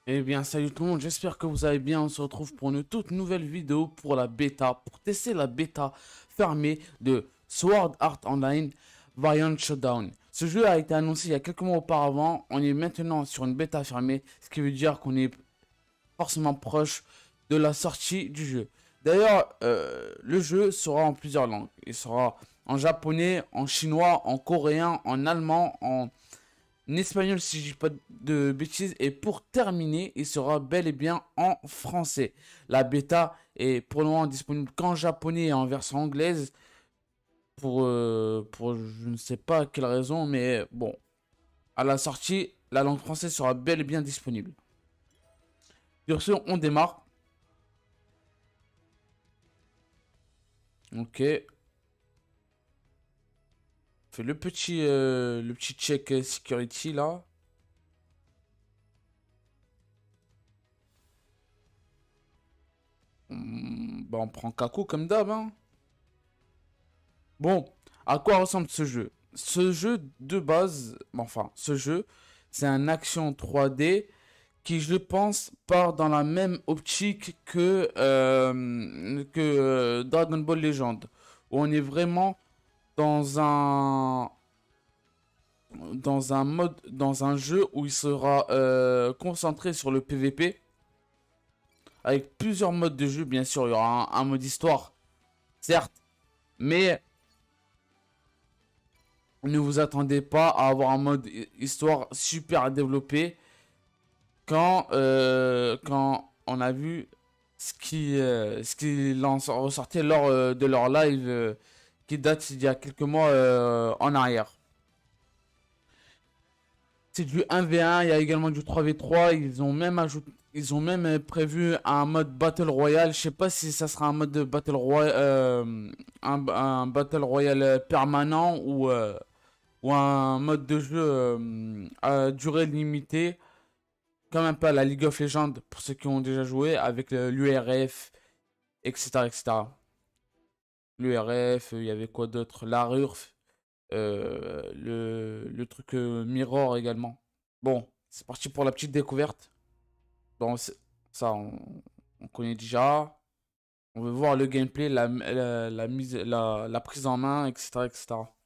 Eh bien, salut tout le monde, j'espère que vous allez bien. On se retrouve pour une toute nouvelle vidéo pour la bêta, pour tester la bêta fermée de Sword Art Online Variant Showdown. Ce jeu a été annoncé il y a quelques mois auparavant. On est maintenant sur une bêta fermée, ce qui veut dire qu'on est forcément proche de la sortie du jeu. D'ailleurs, le jeu sera en plusieurs langues. Il sera en japonais, en chinois, en coréen, en allemand, en espagnol si je dis pas de bêtises. Et pour terminer, il sera bel et bien en français. La bêta est pour le moment disponible qu'en japonais et en version anglaise. Pour je ne sais pas quelle raison, mais bon, à la sortie, la langue française sera bel et bien disponible. Sur ce, on démarre. Ok. Fait le petit check security là. Bah on prend Kaku comme d'hab, hein. Bon, à quoi ressemble ce jeu? Ce jeu de base, enfin, ce jeu, c'est un action 3D qui, je pense, part dans la même optique que Dragon Ball Legend, où on est vraiment dans dans un jeu où il sera concentré sur le PVP, avec plusieurs modes de jeu, bien sûr, il y aura un mode histoire, certes, mais ne vous attendez pas à avoir un mode histoire super développé quand on a vu ce qu'ils en ressortaient lors de leur live qui date d'il y a quelques mois en arrière. C'est du 1v1, il y a également du 3v3, ils ont même prévu un mode Battle Royale. Je sais pas si ça sera un mode de Battle Royale, un Battle Royale permanent ou un mode de jeu à durée limitée, comme un peu à la League of Legends pour ceux qui ont déjà joué avec l'URF, etc. etc. L'URF, il y avait quoi d'autre? La RURF, le truc Mirror également. Bon, c'est parti pour la petite découverte. Bon, ça, on connaît déjà. On veut voir le gameplay, la prise en main, etc., etc.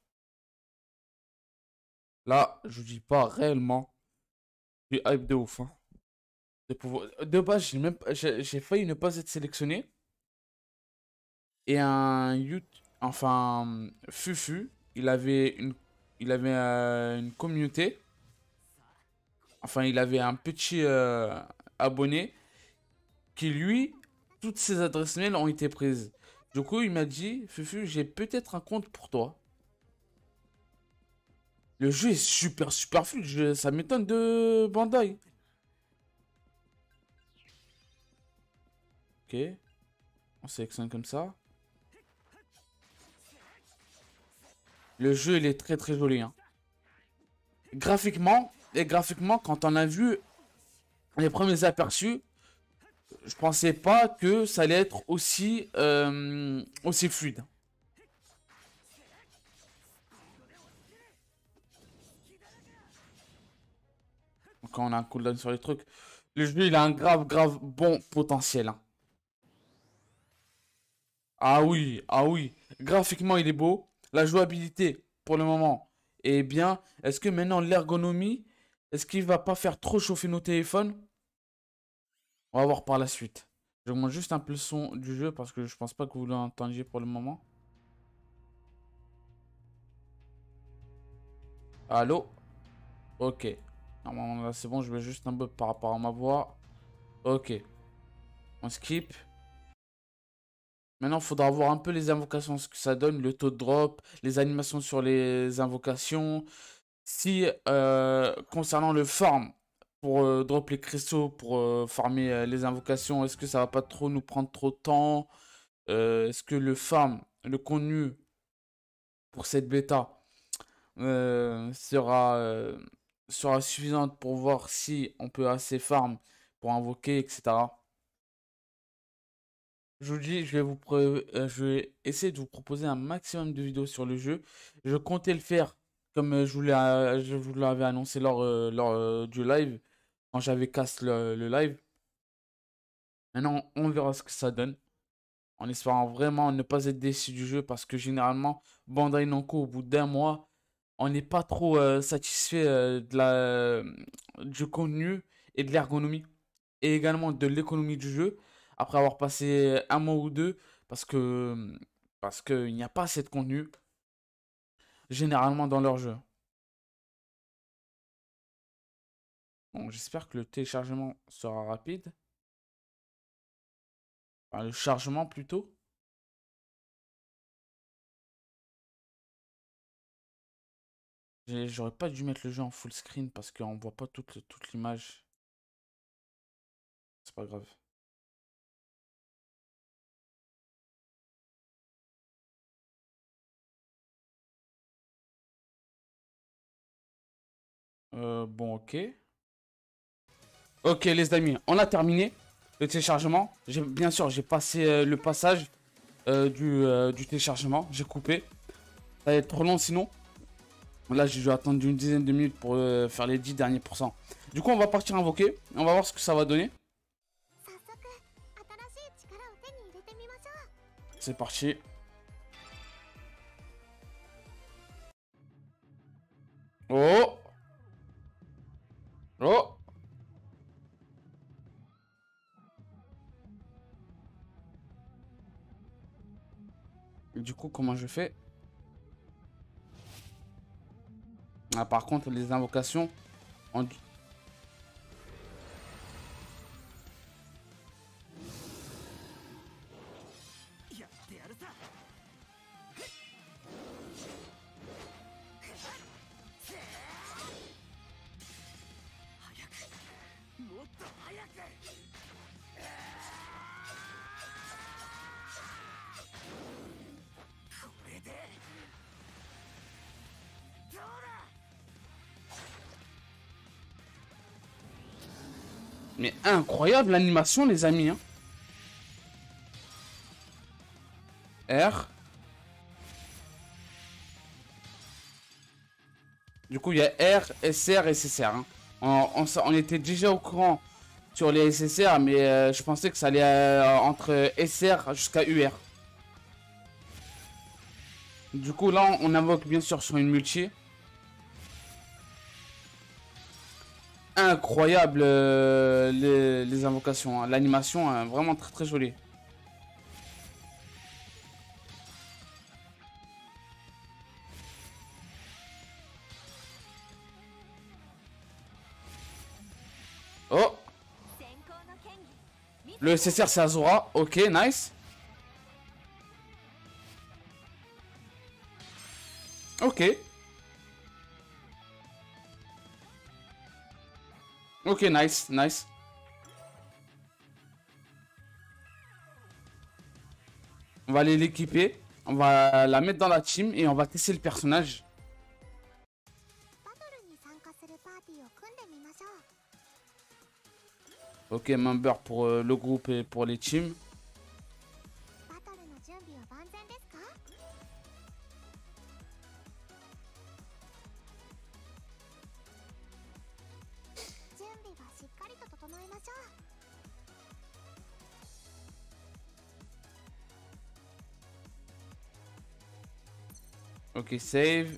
Là, je vous dis pas réellement. Je suis hype de ouf, hein. De base, j'ai failli ne pas être sélectionné. Et enfin, Fufu, il avait une communauté. Enfin, il avait un petit abonné qui, lui, toutes ses adresses mail ont été prises. Du coup, il m'a dit, Fufu, j'ai peut-être un compte pour toi. Le jeu est super fluide. Ça m'étonne de Bandai. Ok, on sélectionne comme ça. Le jeu, il est très joli, hein. Graphiquement, quand on a vu les premiers aperçus, je pensais pas que ça allait être aussi fluide. Quand on a un cooldown sur les trucs. Le jeu, il a un grave bon potentiel, hein. Ah oui. Graphiquement, il est beau. La jouabilité, pour le moment, est bien. Est-ce que maintenant, l'ergonomie, est-ce qu'il va pas faire trop chauffer nos téléphones? On va voir par la suite. J'augmente juste un peu le son du jeu parce que je pense pas que vous l'entendiez pour le moment. Allô? Ok. Normalement, là, c'est bon. Je vais juste un peu par rapport à ma voix. Ok. On skip. Maintenant, il faudra voir un peu les invocations, ce que ça donne, le taux de drop, les animations sur les invocations. Si, concernant le farm, pour drop les cristaux, pour farmer les invocations, est-ce que ça va pas trop nous prendre trop de temps? Est-ce que le farm, le contenu pour cette bêta sera suffisante pour voir si on peut assez farm pour invoquer, etc. Je vous dis, je vais essayer de vous proposer un maximum de vidéos sur le jeu. Je comptais le faire comme je vous l'avais annoncé lors du live. quand j'avais cassé le live. Maintenant, on verra ce que ça donne. En espérant vraiment ne pas être déçu du jeu parce que généralement, Bandai Namco, au bout d'un mois, on n'est pas trop satisfait du contenu et de l'ergonomie et également de l'économie du jeu après avoir passé un mois ou deux parce que il n'y a pas assez de contenu généralement dans leur jeu. Bon, j'espère que le téléchargement sera rapide. Enfin, le chargement plutôt. J'aurais pas dû mettre le jeu en full screen parce qu'on voit pas toute l'image. C'est pas grave. Bon, ok. Ok, les amis, on a terminé le téléchargement. Bien sûr, j'ai passé le passage du téléchargement. J'ai coupé. Ça va être trop long sinon. Là, j'ai dû attendre une dizaine de minutes pour faire les 10 derniers pourcents. Du coup, on va partir invoquer. On va voir ce que ça va donner. C'est parti. Oh! Oh! Du coup, comment je fais? Ah, par contre, les invocations ont du... Mais incroyable l'animation, les amis. Hein. R. Du coup, il y a R, SR et SSR. Hein. On était déjà au courant sur les SSR, mais je pensais que ça allait entre SR jusqu'à UR. Du coup, là, on invoque bien sûr sur une multi. Incroyable les invocations. Hein. L'animation, vraiment très très jolie. Oh! Le SSR c'est Azura. Ok, nice. Ok. Ok, nice, nice. On va aller l'équiper. On va la mettre dans la team et on va tester le personnage. Ok, member pour le groupe et pour les teams. Ok, save.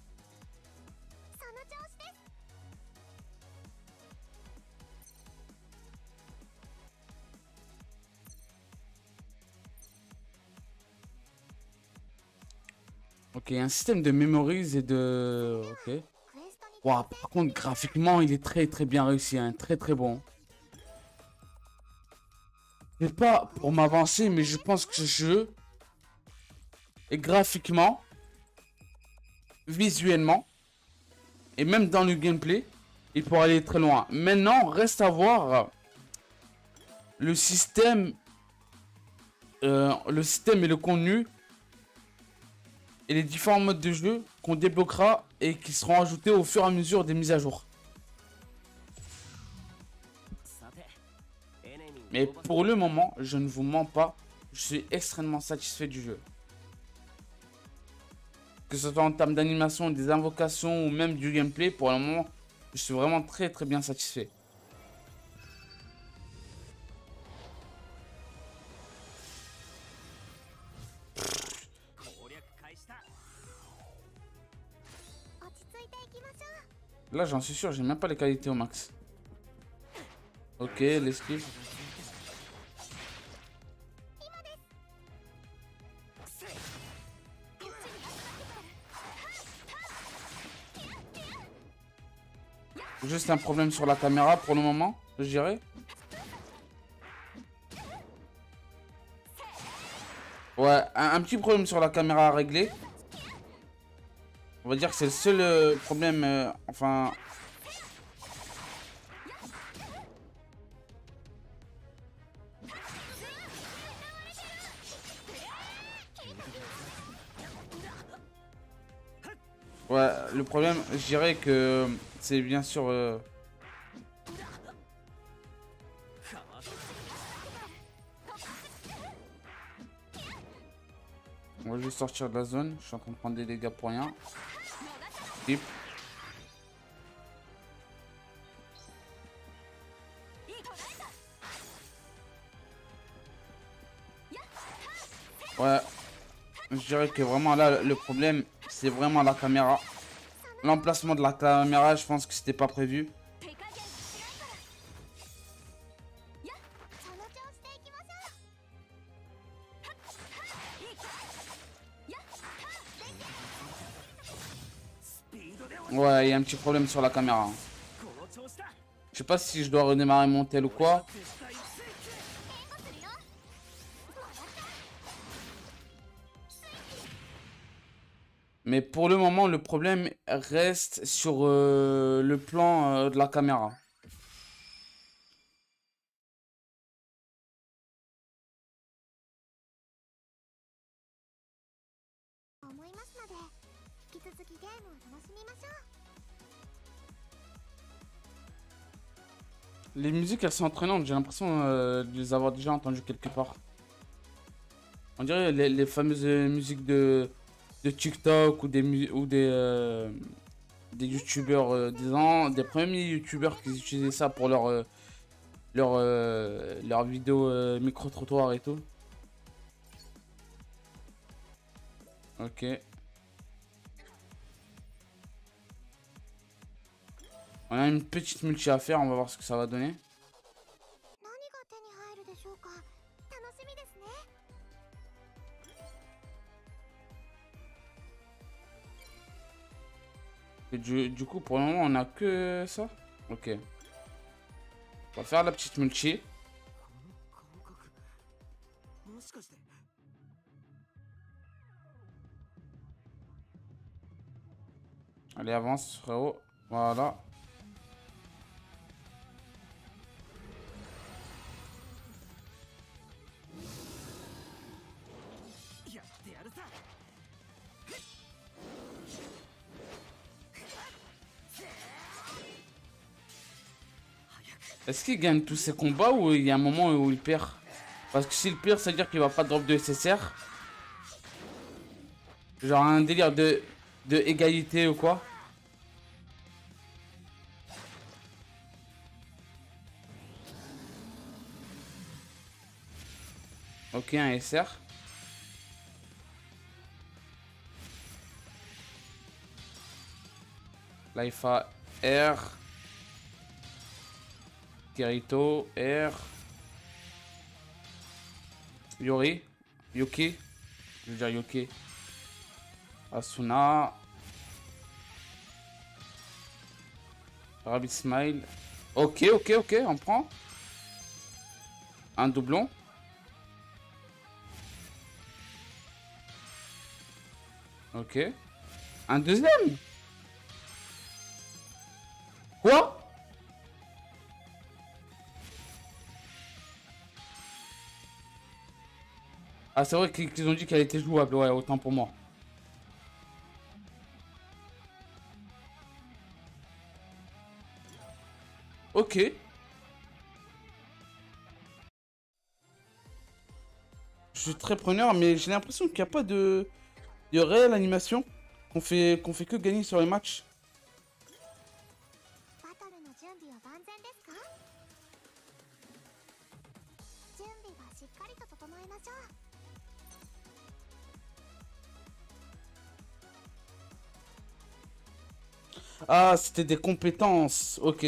Ok, un système de memories et de... Ok. Wow, par contre, graphiquement, il est très très bien réussi, hein, très très bon. C'est pas pour m'avancer, mais je pense que ce jeu est graphiquement, visuellement, et même dans le gameplay, il pourra aller très loin. Maintenant, reste à voir le système et le contenu et les différents modes de jeu qu'on débloquera et qui seront ajoutés au fur et à mesure des mises à jour. Mais pour le moment, je ne vous mens pas, je suis extrêmement satisfait du jeu. Que ce soit en termes d'animation, des invocations ou même du gameplay, pour le moment, je suis vraiment très très bien satisfait. Là, j'en suis sûr, j'ai même pas les qualités au max. Ok, l'esquive. Juste un problème sur la caméra pour le moment, je dirais. Ouais, un petit problème sur la caméra à régler. On va dire que c'est le seul problème, enfin... Ouais, le problème, je dirais que c'est bien sûr... On va juste sortir de la zone. Je suis en train de prendre des dégâts pour rien. Skip. Ouais, je dirais que vraiment là, le problème, c'est vraiment la caméra. L'emplacement de la caméra, je pense que c'était pas prévu. Ouais, il y a un petit problème sur la caméra. Je sais pas si je dois redémarrer mon tel ou quoi. Mais pour le moment, le problème reste sur le plan de la caméra. Les musiques, elles sont entraînantes. J'ai l'impression de les avoir déjà entendues quelque part. On dirait les fameuses musiques de TikTok ou des youtubeurs, disons, des premiers youtubeurs qui utilisaient ça pour leur vidéo micro-trottoir et tout. Ok. On a une petite multi à faire, on va voir ce que ça va donner. Et du coup, pour le moment, on a que ça. Ok. On va faire la petite multi. Allez, avance, frérot. Voilà. Est-ce qu'il gagne tous ses combats ou il y a un moment où il perd? Parce que s'il perd, ça veut dire qu'il va pas drop de SSR. Genre un délire de égalité ou quoi. Ok, un SR. Là, il fait R. Kirito, R. Yori. Yuki. Je veux dire Yuki. Asuna. Rabbit Smile. Ok, ok, ok, on prend. Un doublon. Ok. Un deuxième. Quoi? Ah, c'est vrai qu'ils ont dit qu'elle était jouable. Ouais, autant pour moi. Ok. Je suis très preneur, mais j'ai l'impression qu'il n'y a pas de réelle animation. Qu'on fait que gagner sur les matchs. Ah, c'était des compétences. Ok.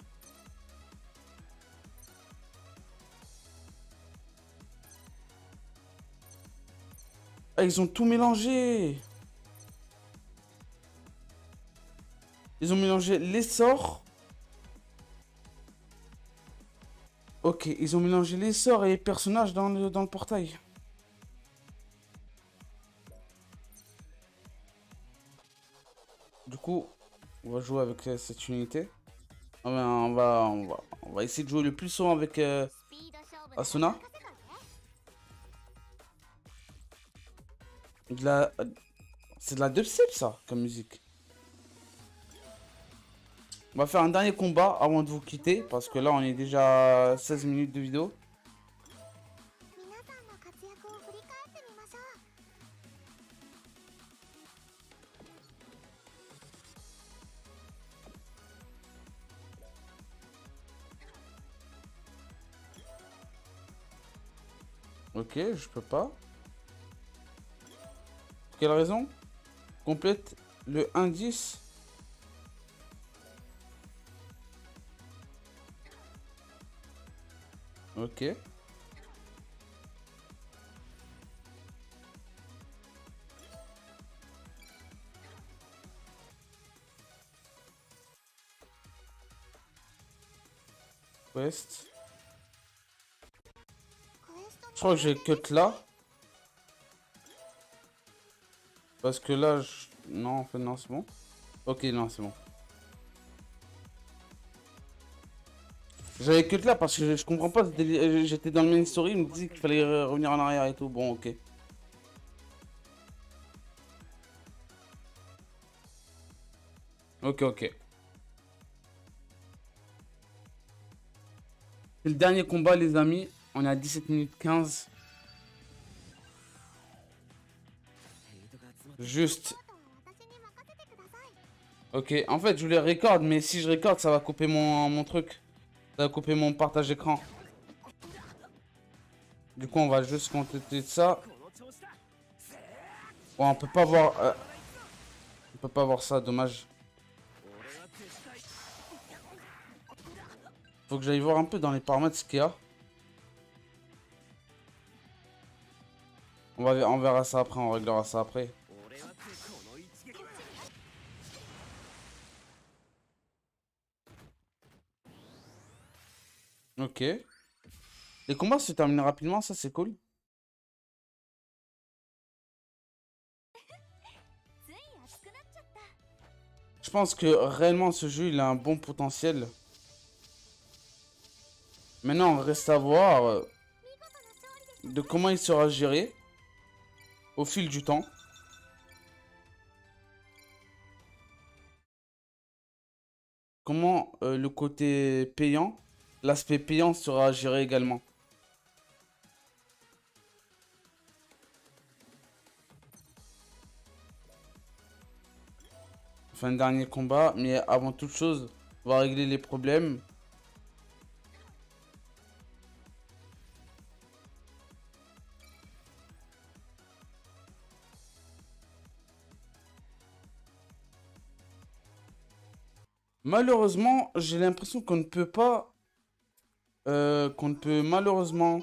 Ah, ils ont tout mélangé. Ils ont mélangé les sorts. Ok, ils ont mélangé les sorts et les personnages dans le portail. Du coup, on va jouer avec cette unité. Ah ben, on va essayer de jouer le plus souvent avec Asuna. De la... C'est de la dubstep ça, comme musique. On va faire un dernier combat avant de vous quitter. Parce que là, on est déjà à 16 minutes de vidéo. Ok, je peux pas. Pour quelle raison? Complète le indice. Ok. Quest. Je crois que j'ai cut là. Parce que là, je... Non, en fait, non, c'est bon. Ok, non, c'est bon. J'avais cut là parce que je comprends pas ce délire. J'étais dans le main story, il me dit qu'il fallait revenir en arrière et tout. Bon, ok. Ok, ok. C'est le dernier combat, les amis. On est à 17 minutes 15. Juste. Ok, en fait, je voulais record, mais si je record, ça va couper mon truc. Ça va couper mon partage écran. Du coup, on va juste contenter de ça. Bon, on peut pas voir... on peut pas voir ça, dommage. Faut que j'aille voir un peu dans les paramètres ce qu'il y a. On verra ça après, on réglera ça après. Ok. Les combats se terminent rapidement, ça c'est cool. Je pense que réellement ce jeu il a un bon potentiel. Maintenant, on reste à voir de comment il sera géré au fil du temps. Comment le côté payant, l'aspect payant sera géré également. Enfin, dernier combat, mais avant toute chose, on va régler les problèmes. Malheureusement, j'ai l'impression qu'on ne peut pas... qu'on ne peut malheureusement...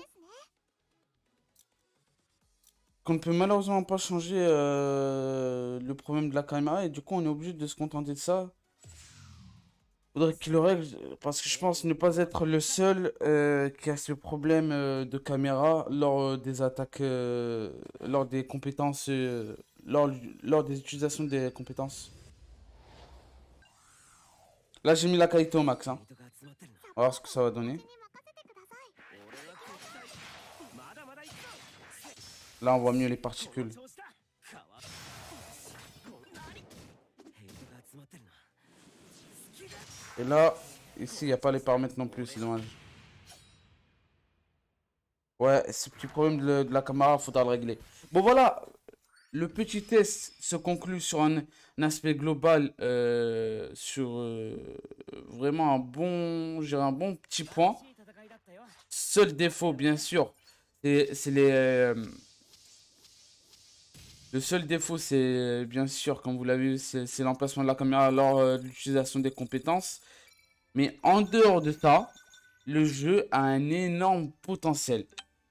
Qu'on ne peut malheureusement pas changer le problème de la caméra et du coup on est obligé de se contenter de ça. Faudrait qu'il le règle parce que je pense ne pas être le seul qui a ce problème de caméra lors des attaques, lors des compétences, lors des utilisations des compétences. Là j'ai mis la qualité au max, hein. On va voir ce que ça va donner. Là on voit mieux les particules. Et là, ici il n'y a pas les paramètres non plus, c'est dommage. Ouais, ce petit problème de la caméra, faudra le régler. Bon voilà, le petit test se conclut sur un aspect global, sur vraiment un bon, j'ai un bon petit point. Seul défaut, bien sûr, c'est Le seul défaut, c'est bien sûr, comme vous l'avez vu, c'est l'emplacement de la caméra lors de l'utilisation des compétences. Mais en dehors de ça, le jeu a un énorme potentiel.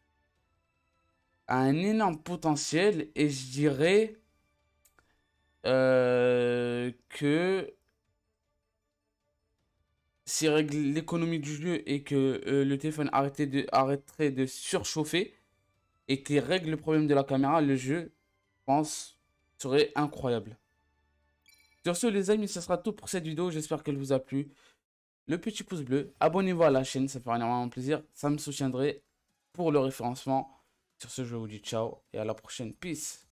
Un énorme potentiel et je dirais que s'il règle l'économie du jeu et que le téléphone arrêterait de surchauffer et qu'il règle le problème de la caméra, le jeu, je pense, serait incroyable. Sur ce, les amis, ce sera tout pour cette vidéo. J'espère qu'elle vous a plu. Le petit pouce bleu, abonnez-vous à la chaîne, ça ferait énormément plaisir. Ça me soutiendrait pour le référencement. Sur ce, je vous dis ciao et à la prochaine. Peace.